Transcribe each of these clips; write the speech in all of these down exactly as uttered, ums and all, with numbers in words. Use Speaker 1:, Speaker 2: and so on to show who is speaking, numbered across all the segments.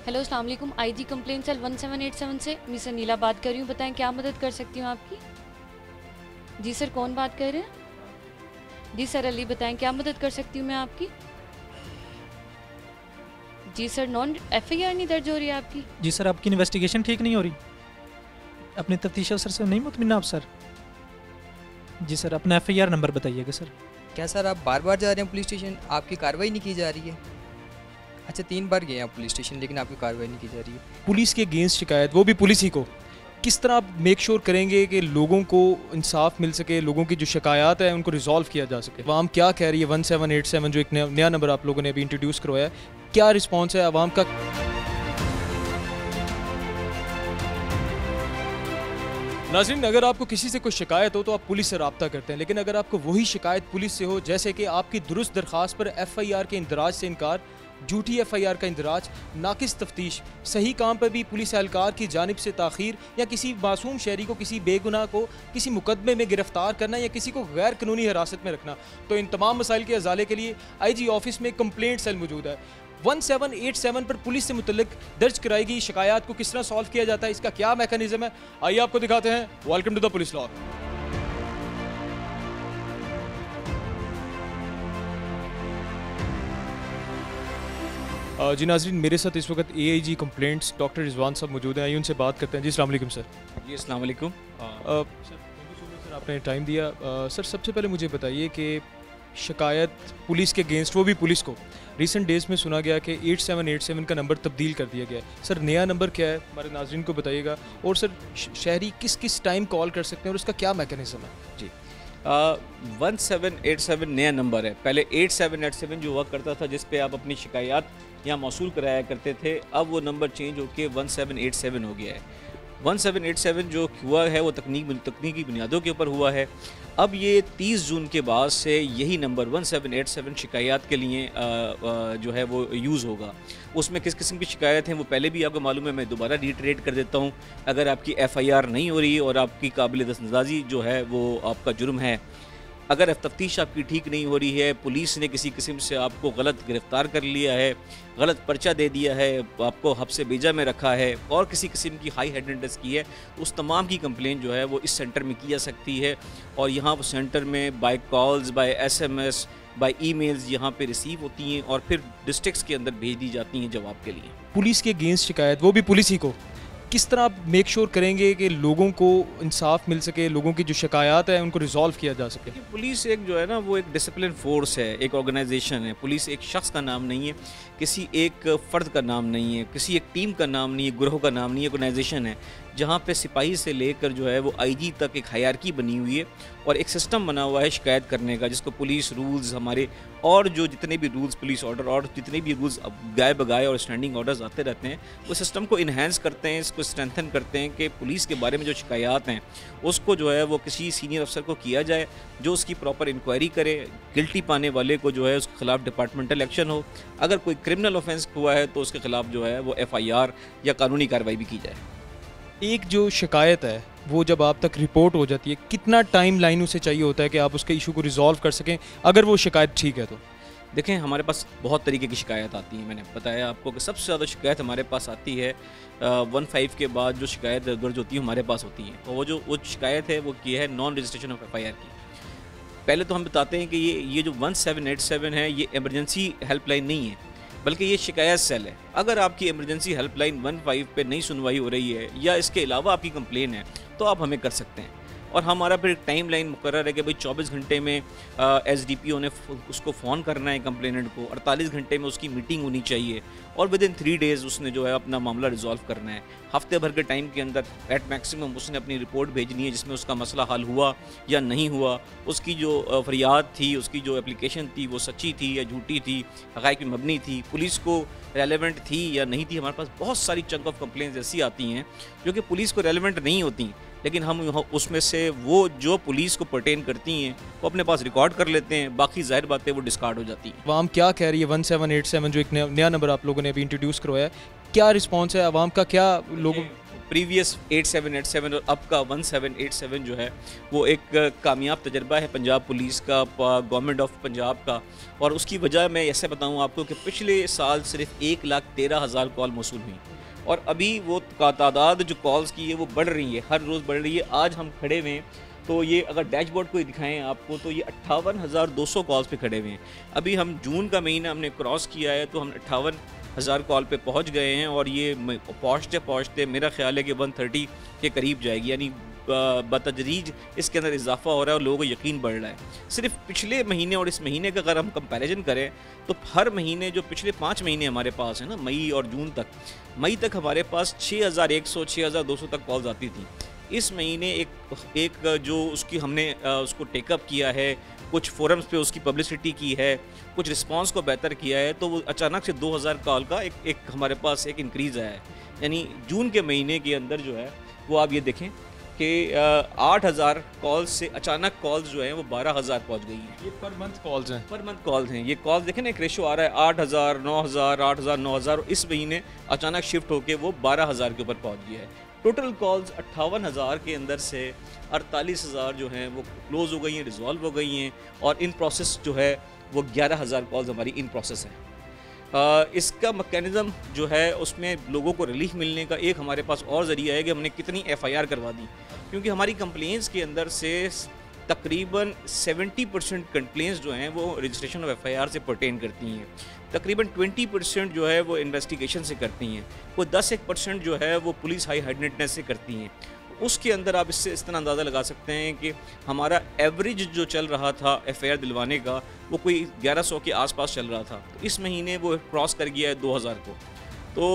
Speaker 1: Hello अस्सलाम वालेकुम। IG complaint cell one seven eight seven से मिस नीला बात कर रही हूँ। बताएं क्या मदद कर सकती हूँ आपकी। जी सर, कौन बात कर रहे हैं? जी सर अली, बताएं क्या मदद कर सकती हूँ मैं आपकी। जी sir, non F I R नहीं दर्ज हो रही है आपकी।
Speaker 2: जी सर, आपकी इन्वेस्टिगेशन ठीक नहीं हो रही। अपने तफ्तीश अफसर से नहीं मुतमिन आप सर? जी सर, अपना एफ आई आर नंबर बताइएगा सर।
Speaker 3: क्या सर आप बार बार जा रहे हैं पुलिस स्टेशन, आपकी कार्रवाई नहीं की जा रही है? अच्छा, तीन बार गए हैं आप पुलिस स्टेशन लेकिन आपकी कार्रवाई नहीं की जा रही है।
Speaker 4: पुलिस के अगेंस्ट शिकायत, वो भी पुलिस ही को, किस तरह आप मेक श्योर करेंगे कि लोगों को इंसाफ मिल सके, लोगों की जो शिकायत है उनको रिजॉल्व किया जा सके। आवाम क्या कह रही है? वन सेवन एट सेवन जो एक नया, नया नंबर आप लोगों ने अभी इंट्रोड्यूस करवाया है, क्या रिस्पॉन्स है आवाम का? नाज़रीन, अगर आपको किसी से कोई शिकायत हो तो आप पुलिस से रब्ता करते हैं, लेकिन अगर आपको वही शिकायत पुलिस से हो, जैसे कि आपकी दुरुस्त दरख्वास्त पर एफ आई आर के इंदराज से इनकार, झूठी एफ आई आर का इंदराज, नाकिस तफ्तीश, सही काम पर भी पुलिस एहलकार की जानिब से ताख़ीर, या किसी मासूम शहरी को, किसी बेगुनाह को किसी मुकदमे में गिरफ्तार करना या किसी को गैर कानूनी हिरासत में रखना, तो इन तमाम मसाइल के अजाले के लिए आई जी ऑफिस में कंप्लेंट सेल मौजूद है। वन सेवन एट सेवन पर पुलिस से मुतल्लिक दर्ज कराई गई शिकायत को किस तरह सॉल्व किया जाता है, इसका क्या मैकेनिज्म है, आइए आपको दिखाते हैं। Welcome to the police law. जी नाज़रीन, मेरे साथ इस वक्त A I G complaints doctor Rizwan साहब मौजूद हैं, आइए उनसे बात करते हैं। जी अस्सलाम वालेकुम सर।
Speaker 5: जी अस्सलाम वालेकुम।
Speaker 4: सर सर आपने टाइम दिया। आ, सर सबसे पहले मुझे बताइए कि शिकायत पुलिस के अगेंस्ट, वो भी पुलिस को, रिसेंट डेज़ में सुना गया कि एट सेवन एट सेवन का नंबर तब्दील कर दिया गया है। सर नया नंबर क्या है, हमारे नाज़रीन को बताइएगा, और सर शहरी किस किस टाइम कॉल कर सकते हैं और उसका क्या मैकेनिज्म है?
Speaker 5: जी, वन सेवन एट सेवन नया नंबर है। पहले एट सेवन एट सेवन जो हुआ करता था, जिस पे आप अपनी शिकायत यहाँ मौसूल कराया करते थे, अब वो नंबर चेंज होकर वन सेवन एट सेवन हो गया है। वन सेवन एट सेवन जो हुआ है वो तकनीक तकनीकी बुनियादों के ऊपर हुआ है। अब ये तीस जून के बाद से यही number one seven eight seven शिकायत के लिए आ, आ, जो है वो यूज़ होगा। उसमें किस किस्म की शिकायत हैं वो पहले भी आपको मालूम है, मैं दोबारा रिट्रेट कर देता हूँ। अगर आपकी एफ़ आई आर नहीं हो रही और आपकी काबिल दस्तंदाजी जो है वो आपका जुर्म है, अगर तफ्तीश आपकी ठीक नहीं हो रही है, पुलिस ने किसी किस्म से आपको गलत गिरफ़्तार कर लिया है, गलत पर्चा दे दिया है, आपको हब्से बेजा में रखा है और किसी किस्म की हाई हेडेडनेस की है, उस तमाम की कंप्लेंट जो है वो इस सेंटर में की जा सकती है। और यहाँ सेंटर में by calls, by S M S, by emails यहाँ पे रिसीव होती हैं और फिर डिस्ट्रिक्ट्स के अंदर भेज दी जाती हैं जवाब के लिए।
Speaker 4: पुलिस के अगेंस्ट शिकायत, वो भी पुलिस ही को, किस तरह आप मेक श्योर करेंगे कि लोगों को इंसाफ मिल सके, लोगों की जो शिकायत है उनको रिजॉल्व किया जा सके?
Speaker 5: पुलिस एक जो है ना वो एक डिसिप्लिन फोर्स है, एक ऑर्गेनाइजेशन है। पुलिस एक शख्स का नाम नहीं है, किसी एक फ़र्द का नाम नहीं है, किसी एक टीम का नाम नहीं है, ग्रोह का नाम नहीं है, ऑर्गेनाइजेशन है जहाँ पे सिपाही से लेकर जो है वो आईजी तक एक हायरार्की बनी हुई है और एक सिस्टम बना हुआ है शिकायत करने का, जिसको पुलिस रूल्स हमारे और जो जितने भी रूल्स पुलिस ऑर्डर और जितने भी रूल्स गाय बगाए और स्टैंडिंग ऑर्डर्स आते रहते हैं, वो सिस्टम को इन्हेंस करते हैं, इसको स्ट्रेंथन करते हैं कि पुलिस के बारे में जो शिकायत हैं उसको जो है वो किसी सीनियर अफसर को किया जाए जो उसकी प्रॉपर इंक्वायरी करे, गिल्टी पाने वाले को जो है उसके खिलाफ डिपार्टमेंटल एक्शन हो, अगर कोई क्रिमिनल ऑफेंस हुआ है तो उसके खिलाफ जो है वो एफ आई आर या कानूनी कार्रवाई भी की जाए।
Speaker 4: एक जो शिकायत है वो जब आप तक रिपोर्ट हो जाती है, कितना टाइम लाइन उसे चाहिए होता है कि आप उसके इशू को रिजॉल्व कर सकें, अगर वो शिकायत ठीक है तो?
Speaker 5: देखें, हमारे पास बहुत तरीके की शिकायत आती है। मैंने बताया आपको कि सबसे ज़्यादा शिकायत हमारे पास आती है वन फाइव के बाद जो शिकायत दर्ज होती है हमारे पास होती है, और वो जो वो शिकायत है वो की है non registration of F I R की। पहले तो हम बताते हैं कि ये ये जो वन सेवन एट सेवन है ये एमरजेंसी हेल्पलाइन नहीं है, बल्कि ये शिकायत सेल है। अगर आपकी इमरजेंसी हेल्पलाइन वन फाइव पे नहीं सुनवाई हो रही है या इसके अलावा आपकी कंप्लेन है तो आप हमें कर सकते हैं, और हमारा फिर एक टाइम लाइन मुकर्रर है कि भाई चौबीस घंटे में एस डी पी ओ ने उसको फ़ोन करना है कंप्लेनेंट को, अड़तालीस घंटे में उसकी मीटिंग होनी चाहिए और विद इन थ्री डेज़ उसने जो है अपना मामला रिजॉल्व करना है। हफ्ते भर के टाइम के अंदर एट मैक्सिमम उसने अपनी रिपोर्ट भेजनी है जिसमें उसका मसला हल हुआ या नहीं हुआ, उसकी जो फरियाद थी, उसकी जो एप्लीकेशन थी वो सच्ची थी या झूठी थी, हक़ाइक़ पे मबनी थी, पुलिस को रेलेवेंट थी या नहीं थी। हमारे पास बहुत सारी चंक ऑफ कंप्लेंट्स ऐसी आती हैं जो कि पुलिस को रेलेवेंट नहीं होती, लेकिन हम उसमें से वो जो पुलिस को पर्टेन करती हैं वो अपने पास रिकॉर्ड कर लेते हैं, बाकी जाहिर बातें वो डिस्कार्ड हो जाती हैं।
Speaker 4: आवाम क्या कह रही है? वन सेवन एट सेवन जो एक नया नंबर आप लोगों ने अभी इंट्रोड्यूस करवाया है, क्या रिस्पॉन्स है आवाम का? क्या लोगों
Speaker 5: previous eight seven eight seven और अब का वन सेवन एट सेवन जो है वो एक कामयाब तजर्बा है पंजाब पुलिस का, गवर्नमेंट ऑफ पंजाब का। और उसकी वजह मैं ऐसे बताऊं आपको कि पिछले साल सिर्फ एक लाख तेरह हज़ार कॉल मौसूल हुई और अभी वो का तादाद जो कॉल्स की है वो बढ़ रही है, हर रोज़ बढ़ रही है। आज हम खड़े हुए हैं तो ये अगर डैशबोर्ड को दिखाएं आपको तो ये अट्ठावन हज़ार दो सौ कॉल्स पे खड़े हुए हैं। अभी हम जून का महीना हमने क्रॉस किया है तो हम अट्ठावन हज़ार कॉल पे पहुंच गए हैं और ये पहुंचते पहुंचते मेरा ख्याल है कि वन थर्टी के करीब जाएगी, यानी बतदरीज इसके अंदर इजाफा हो रहा है और लोगों को यकीन बढ़ रहा है। सिर्फ पिछले महीने और इस महीने का अगर हम कंपैरिजन करें तो हर महीने जो पिछले पाँच महीने हमारे पास है ना, मई और जून तक, मई तक हमारे पास छः हज़ार एक सौ छः हज़ार दो सौ तक कॉल्स आती थी। इस महीने एक एक जो उसकी हमने उसको टेकअप किया है, कुछ फोरम्स पे उसकी पब्लिसिटी की है, कुछ रिस्पांस को बेहतर किया है, तो वो अचानक से दो हज़ार कॉल का एक एक हमारे पास एक इंक्रीज़ आया है। यानी जून के महीने के अंदर जो है वो आप ये देखें कि आठ हज़ार कॉल्स से अचानक कॉल्स जो हैं वो बारह हज़ार पहुँच गई हैं।
Speaker 4: ये पर मंथ कॉल्स हैं,
Speaker 5: पर मंथ कॉल्स हैं। ये कॉल्स देखें ना, एक रेशो आ रहा है आठ हज़ार नौ हज़ार आठ हज़ार नौ हज़ार इस महीने अचानक शिफ्ट होकर वो बारह हज़ार के ऊपर पहुँच गया है। टोटल कॉल्स अट्ठावन हज़ार के अंदर से अड़तालीस हज़ार जो हैं वो क्लोज़ हो गई हैं, रिजॉल्व हो गई हैं और इन प्रोसेस जो है वो ग्यारह हज़ार कॉल्स हमारी इन प्रोसेस है। आ, इसका मैकेनिज़्म जो है उसमें लोगों को रिलीफ मिलने का एक हमारे पास और ज़रिया है कि हमने कितनी एफ़ आई आर करवा दी, क्योंकि हमारी कंप्लेंट्स के अंदर से तकरीबन सत्तर परसेंट कंप्लेंट्स जो हैं वो registration of F I R से पर्टेन करती हैं, तकरीबन बीस परसेंट जो है वो इन्वेस्टिगेशन से करती हैं, वो दस एक परसेंट जो है वो पुलिस हाई हाइडेडनेस से करती हैं। उसके अंदर आप इससे इस तरह अंदाज़ा लगा सकते हैं कि हमारा एवरेज जो चल रहा था एफ़ आई आर दिलवाने का वो कोई ग्यारह सौ के आसपास चल रहा था, तो इस महीने वो क्रॉस कर गया है दो हज़ार को। तो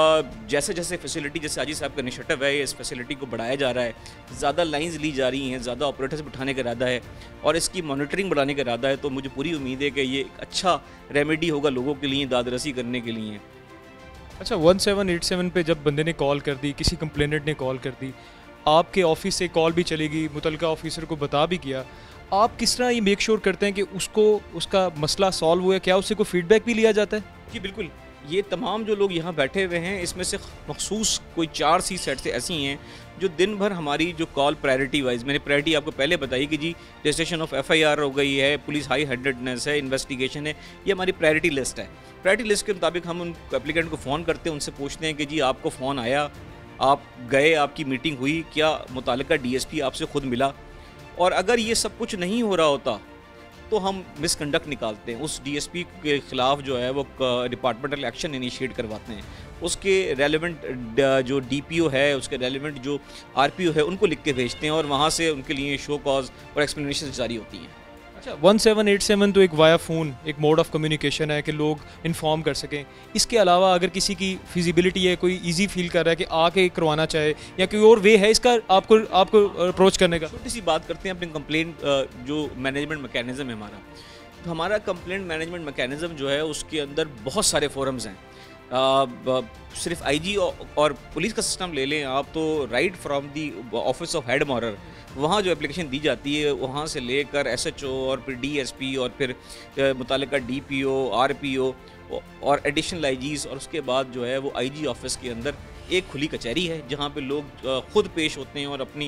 Speaker 5: जैसे जैसे फैसिलिटी, जैसे आजी साहब का इनिशिएटिव है, इस फैसिलिटी को बढ़ाया जा रहा है, ज़्यादा लाइंस ली जा रही हैं, ज़्यादा ऑपरेटर्स बिठाने का इरादा है और इसकी मॉनिटरिंग बढ़ाने का इरादा है, तो मुझे पूरी उम्मीद है कि ये एक अच्छा रेमेडी होगा लोगों के लिए दाद रसी करने के लिए।
Speaker 4: अच्छा, वन सेवन एट सेवन पे जब बंदे ने कॉल कर दी, किसी कंप्लेनेंट ने कॉल कर दी, आपके ऑफिस से कॉल भी चलेगी, मुतलका ऑफिसर को बता भी किया, आप किस तरह ये मेक श्योर करते हैं कि उसको उसका मसला सॉल्व हुआ? क्या उससे कोई फीडबैक भी लिया जाता है?
Speaker 5: जी बिल्कुल, ये तमाम जो लोग यहाँ बैठे हुए हैं इसमें से मखसूस कोई चार सी सेट से ऐसी हैं जो दिन भर हमारी जो कॉल प्रायोरिटी वाइज, मैंने प्रायोरिटी आपको पहले बताई कि जी registration of F I R हो गई है, पुलिस हाई हैंडेडनेस है, इन्वेस्टिगेशन है, ये हमारी प्रायोरिटी लिस्ट है। प्रायोरिटी लिस्ट के मुताबिक हम उन एप्लीकेंट को फ़ोन करते हैं, उनसे पूछते हैं कि जी आपको फ़ोन आया, आप गए, आपकी मीटिंग हुई, क्या मुतालिका डी एस पी आपसे ख़ुद मिला? और अगर ये सब कुछ नहीं हो रहा होता तो हम मिसकंडक्ट निकालते हैं, उस डीएसपी के ख़िलाफ़ जो है वो डिपार्टमेंटल एक्शन इनिशिएट करवाते हैं, उसके रेलेवेंट जो डीपीओ है, उसके रेलेवेंट जो आरपीओ है उनको लिख के भेजते हैं और वहाँ से उनके लिए शो कॉज और एक्सप्लेनेशन जारी होती हैं।
Speaker 4: अच्छा, वन सेवन एट सेवन तो एक वाया फ़ोन एक मोड ऑफ कम्युनिकेशन है कि लोग इन्फॉर्म कर सकें। इसके अलावा अगर किसी की फिजिबिलिटी है, कोई इजी फील कर रहा है कि आके करवाना चाहे या कोई और वे है इसका आपको आपको अप्रोच करने का?
Speaker 5: छोटी सी बात करते हैं अपनी कंप्लेंट जो मैनेजमेंट मैकेनिज़्म है हमारा। तो हमारा कंप्लेंट मैनेजमेंट मैकेनिज़्म जो है उसके अंदर बहुत सारे फोरम्स हैं। आ, सिर्फ आईजी और पुलिस का सिस्टम ले लें आप तो right from the office of head मॉरर, वहाँ जो एप्लीकेशन दी जाती है वहाँ से लेकर एसएचओ और फिर डीएसपी और फिर मुतालिका डीपीओ, आरपीओ और एडिशनल आईजीज़, और उसके बाद जो है वो आईजी ऑफिस के अंदर एक खुली कचहरी है जहाँ पे लोग ख़ुद पेश होते हैं और अपनी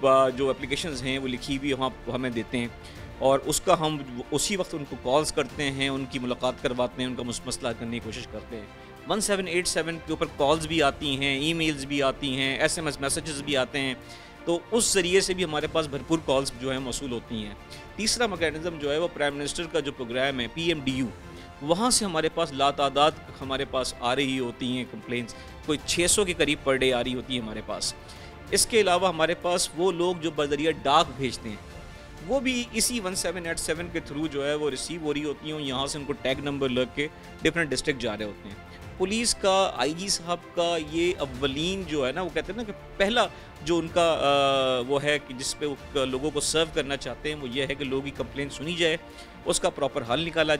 Speaker 5: जो एप्लीकेशंस हैं वो लिखी हुई वहाँ हमें देते हैं और उसका हम उसी वक्त उनको कॉल्स करते हैं, उनकी मुलाकात करवाते हैं, उनका मसला करने की कोशिश करते हैं। वन सेवन एट सेवन के ऊपर कॉल्स भी आती हैं, ईमेल्स भी आती हैं, एसएमएस मैसेजेस भी आते हैं, तो उस ज़रिए से भी हमारे पास भरपूर कॉल्स जो हैं मौसूल होती हैं। तीसरा मैकेनिज़्म जो है वो प्राइम मिनिस्टर का जो प्रोग्राम है पी एम डी यू, वहाँ से हमारे पास लातादाद हमारे पास आ रही होती हैं कंप्लेंट्स, कोई छः सौ के करीब पर डे आ रही होती है हमारे पास। इसके अलावा हमारे पास वो लोग जो बज़रिया डाक भेजते हैं वो भी इसी वन सेवन एट सेवन के थ्रू जो है वो रिसीव हो रही होती हैं, यहाँ से उनको टैग नंबर लग के डिफरेंट डिस्ट्रिक्ट जा रहे होते हैं। पुलिस का आईजी साहब का ये अव्वलीन जो है ना, वो कहते हैं ना कि पहला जो उनका आ, वो है कि जिस पे वो लोगों को सर्व करना चाहते हैं वो ये है कि लोगों की कंप्लेंट सुनी जाए, उसका प्रॉपर हल निकाला जाए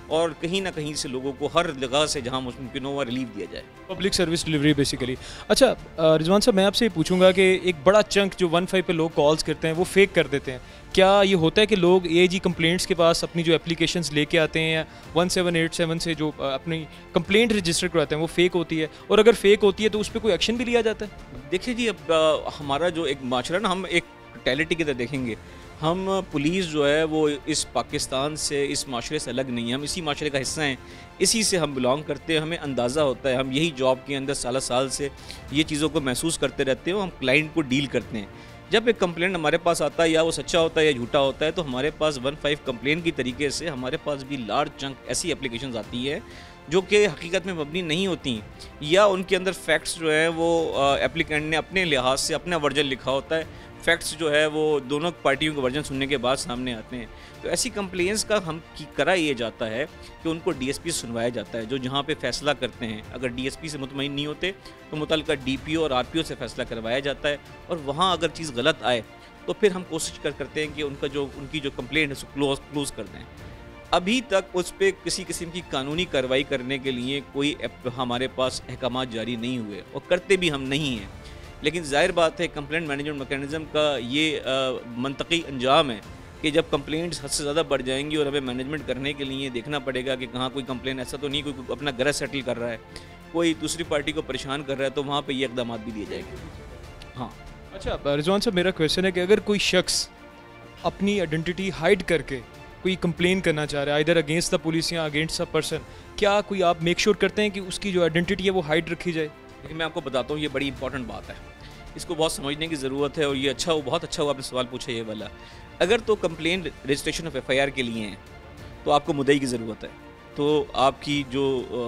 Speaker 5: और कहीं ना कहीं से लोगों को हर जगह से जहाँ मुमकिन हो वहाँ रिलीफ दिया जाए।
Speaker 4: Public service delivery basically. अच्छा अ, रिजवान साहब, मैं आपसे ये पूछूंगा कि एक बड़ा चंक जो वन फाइव पे लोग कॉल्स करते हैं वो फेक कर देते हैं, क्या ये होता है कि लोग ए जी कंप्लेंट्स के पास अपनी जो एप्लीकेशंस लेके आते हैं या वन सेवन एट सेवन से जो अ, अपनी कंप्लेंट रजिस्टर करवाते हैं वो फेक होती है, और अगर फेक होती है तो उस पर कोई एक्शन भी लिया जाता है?
Speaker 5: देखिए जी, अब अ, हमारा जो एक माशरा ना, हम एक टैलिटी की तरह देखेंगे, हम पुलिस जो है वो इस पाकिस्तान से, इस माशरे से अलग नहीं है, हम इसी माशरे का हिस्सा हैं, इसी से हम बिलोंग करते हैं, हमें अंदाज़ा होता है, हम यही जॉब के अंदर साल साल से ये चीज़ों को महसूस करते रहते हैं, हम क्लाइंट को डील करते हैं। जब एक कंप्लेंट हमारे पास आता है, या वो सच्चा होता है या झूठा होता है, तो हमारे पास वन फाइव कंप्लेंट की तरीके से हमारे पास भी लार्ज चंक ऐसी एप्लीकेशंस आती है जो कि हकीकत में मबनी नहीं होती, या उनके अंदर फैक्ट्स जो है वो एप्लीकेंट ने अपने लिहाज से अपना वर्जन लिखा होता है, फैक्ट्स जो है वो दोनों पार्टियों के वर्जन सुनने के बाद सामने आते हैं। तो ऐसी कंप्लेंट्स का हम की करा ये जाता है कि उनको डीएसपी से सुनवाया जाता है, जो जहाँ पे फैसला करते हैं। अगर डीएसपी से मुतमईन नहीं होते तो मुतल्लिका डीपीओ और आरपीओ से फैसला करवाया जाता है, और वहाँ अगर चीज़ गलत आए तो फिर हम कोशिश कर करते हैं कि उनका जो उनकी जो कंप्लेंट है उसको क्लोज क्लोज कर दें। अभी तक उस पर किसी किस्म की कानूनी कार्रवाई करने के लिए कोई हमारे पास अहकाम जारी नहीं हुए, और करते भी हम नहीं हैं। लेकिन जाहिर बात है, कंप्लेंट मैनेजमेंट मैकेनिज़्म का ये मंतकी अंजाम है कि जब कंप्लेंट्स हद से ज़्यादा बढ़ जाएंगी और हमें मैनेजमेंट करने के लिए देखना पड़ेगा कि कहाँ कोई कंप्लेंट ऐसा तो नहीं कोई अपना गरज सेटल कर रहा है, कोई दूसरी पार्टी को परेशान कर रहा है, तो वहाँ पे ये इकदाम भी दिए जाएंगे। हाँ।
Speaker 4: अच्छा रिजवान साहब, मेरा क्वेश्चन है कि अगर कोई शख्स अपनी आइडेंटिटी हाइड करके कोई कंप्लेन करना चाह रहा है इधर अगेंस्ट द पुलिस या अगेंस्ट अ पर्सन, क्या कोई आप मेक श्योर करते हैं कि उसकी जो आइडेंटिटी है वो हाइड रखी जाए?
Speaker 5: लेकिन मैं आपको बताता हूँ, ये बड़ी इंपॉर्टेंट बात है, इसको बहुत समझने की ज़रूरत है, और ये अच्छा हो, बहुत अच्छा हुआ आपने सवाल पूछा ये वाला। अगर तो कंप्लेन रजिस्ट्रेशन ऑफ एफआईआर के लिए हैं तो आपको मुद्दई की ज़रूरत है, तो आपकी जो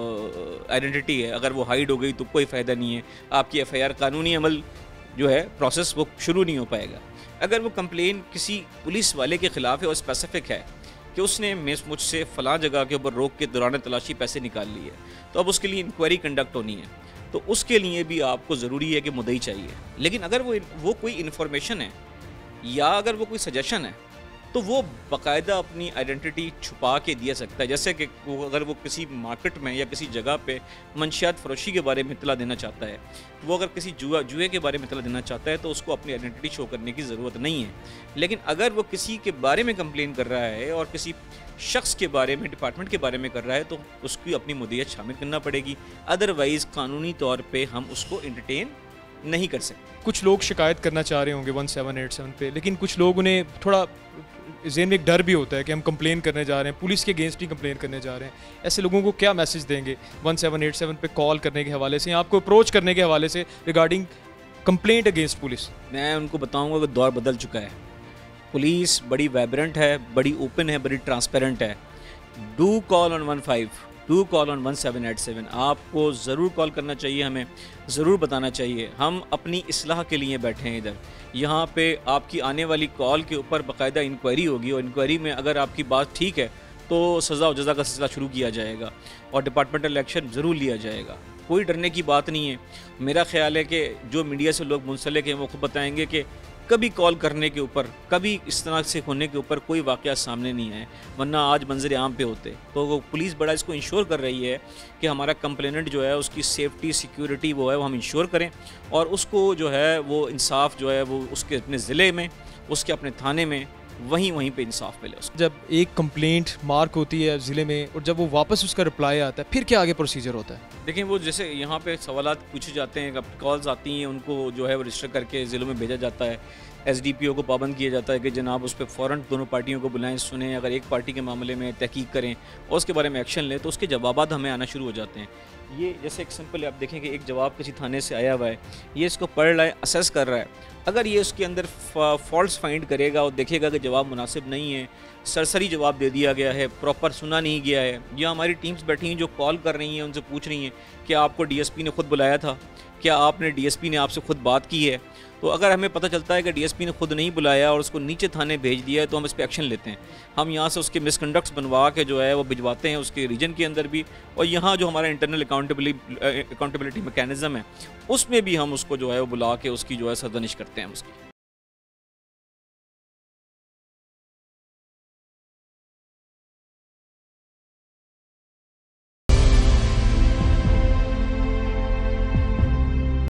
Speaker 5: आइडेंटिटी है अगर वो हाइड हो गई तो कोई फ़ायदा नहीं है, आपकी एफआईआर कानूनी अमल जो है प्रोसेस वो शुरू नहीं हो पाएगा। अगर वो कंप्लेन किसी पुलिस वाले के ख़िलाफ़ है और स्पेसिफिक है कि उसने मुझसे फ़लाँ जगह के ऊपर रोक के दौरान तलाशी पैसे निकाल लिए, तो अब उसके लिए इंक्वायरी कंडक्ट होनी है, तो उसके लिए भी आपको ज़रूरी है कि मुद्दई चाहिए। लेकिन अगर वो वो कोई इन्फॉर्मेशन है या अगर वो कोई सजेशन है तो वो बाकायदा अपनी आइडेंटिटी छुपा के दिया सकता है। जैसे कि वो अगर वो किसी मार्केट में या किसी जगह पे मंशियात फरोशी के बारे में इतला देना चाहता है, वो अगर किसी जुआ जुए के बारे में इतला देना चाहता है तो उसको अपनी आइडेंटिटी शो करने की ज़रूरत नहीं है। लेकिन अगर वो किसी के बारे में कंप्लेन कर रहा है और किसी शख्स के बारे में, डिपार्टमेंट के बारे में कर रहा है, तो उसकी अपनी मुद्दियत शामिल करना पड़ेगी, अदरवाइज़ कानूनी तौर पर हम उसको इंटरटेन नहीं कर सकते।
Speaker 4: कुछ लोग शिकायत करना चाह रहे होंगे वन सेवन एट सेवन पे, लेकिन कुछ लोग उन्हें थोड़ा ज़हन में एक डर भी होता है कि हम कंप्लेन करने जा रहे हैं, पुलिस के अगेंस्ट ही कंप्लेन करने जा रहे हैं। ऐसे लोगों को क्या मैसेज देंगे वन सेवन एट सेवन पे कॉल करने के हवाले से या आपको अप्रोच करने के हवाले से रिगार्डिंग कंप्लेंट अगेंस्ट पुलिस?
Speaker 5: मैं उनको बताऊंगा कि दौर बदल चुका है, पुलिस बड़ी वाइब्रेंट है, बड़ी ओपन है, बड़ी ट्रांसपेरेंट है। Do call on one five, do call on one seven eight seven. आपको ज़रूर कॉल करना चाहिए, हमें ज़रूर बताना चाहिए। हम अपनी इस्लाह के लिए बैठे हैं इधर। यहाँ पे आपकी आने वाली कॉल के ऊपर बाकायदा इंक्वायरी होगी, और इंक्वायरी में अगर आपकी बात ठीक है तो सज़ा और जज़ा का सिलसिला शुरू किया जाएगा और डिपार्टमेंटल एक्शन ज़रूर लिया जाएगा। कोई डरने की बात नहीं है। मेरा ख्याल है कि जो मीडिया से लोग मुंसलिक हैं वो खुद बताएंगे कि कभी कॉल करने के ऊपर, कभी इस तरह से होने के ऊपर कोई वाक़या सामने नहीं आए, वरना आज मंजर आम पे होते। तो वो पुलिस बड़ा इसको इंश्योर कर रही है कि हमारा कंप्लेनेंट जो है उसकी सेफ्टी सिक्योरिटी वो है वो हम इंश्योर करें, और उसको जो है वो इंसाफ जो है वो उसके अपने ज़िले में, उसके अपने थाने में वहीं वहीं पे इंसाफ मिले उसको।
Speaker 4: जब एक कंप्लेंट मार्क होती है ज़िले में और जब वो वापस उसका रिप्लाई आता है, फिर क्या आगे प्रोसीजर होता है?
Speaker 5: देखिए, वो जैसे यहाँ पे सवालात पूछे जाते हैं, कॉल्स आती हैं, उनको जो है वो रजिस्टर करके ज़िलों में भेजा जाता है। एसडीपीओ को पाबंद किया जाता है कि जनाब उस पर फ़ौरन दोनों पार्टियों को बुलाएं, सुने, अगर एक पार्टी के मामले में तहकीक करें और उसके बारे में एक्शन लें, तो उसके जवाबात हमें आना शुरू हो जाते हैं। ये जैसे एक सिंपल आप देखें कि एक जवाब किसी थाने से आया हुआ है, ये इसको पढ़ रहा है, असेस कर रहा है। अगर ये उसके अंदर फॉल्ट्स फाइंड करेगा और देखेगा कि जवाब मुनासिब नहीं है, सरसरी जवाब दे दिया गया है, प्रॉपर सुना नहीं गया है, या हमारी टीम्स बैठी हैं जो कॉल कर रही हैं, उनसे पूछ रही हैं कि आपको डीएसपी ने खुद बुलाया था, क्या आपने डीएसपी ने आपसे खुद बात की है? तो अगर हमें पता चलता है कि डीएसपी ने खुद नहीं बुलाया और उसको नीचे थाने भेज दिया है, तो हम इस पर एक्शन लेते हैं। हम यहाँ से उसके मिसकंडक्ट्स बनवा के जो है वो भिजवाते हैं उसके रीजन के अंदर भी, और यहाँ जो हमारा इंटरनल अकाउंटेबिलिटी अकाउंटेबिलिटी मैकेनिज़्म है उसमें भी हम उसको जो है वो बुला के उसकी जो है सरदनिश करते हैं उसकी।